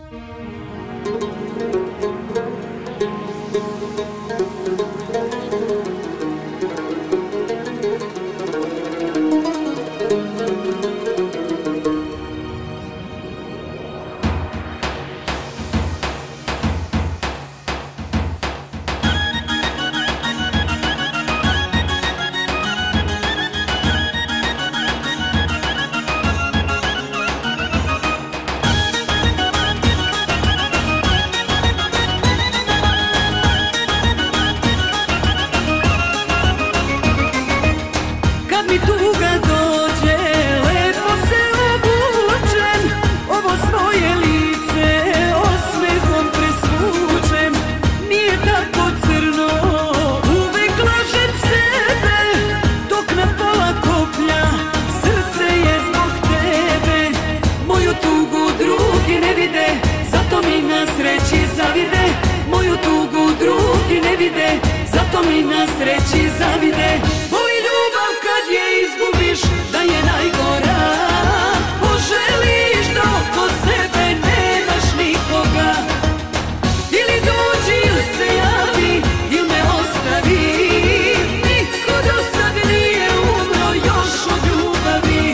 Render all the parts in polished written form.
Zato mi na sreći zavide. Voli ljubav kad je izgubiš, da je najgora. Poželiš da oko sebe nemaš nikoga. Ili dođi ili se javi, ili me ostavi. Niko do sad nije umro još od ljubavi.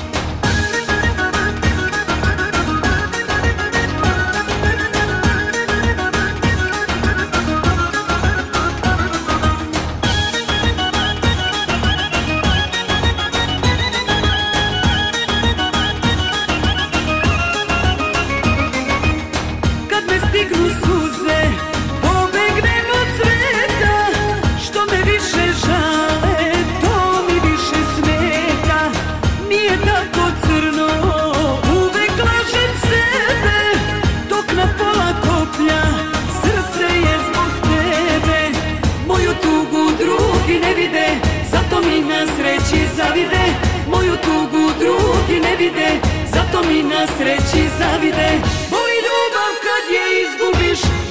Stignu suze, pobegnem od sveta. Što me više žale, to mi više smeta. Nije tako crno, uvek lažem sebe. Dok na pola koplja, srce je zbog tebe. Moju tugu drugi ne vide, zato mi na sreći zavide. Moju tugu drugi ne vide, zato mi na sreći zavide. Voli ljubav kad je izgubiš,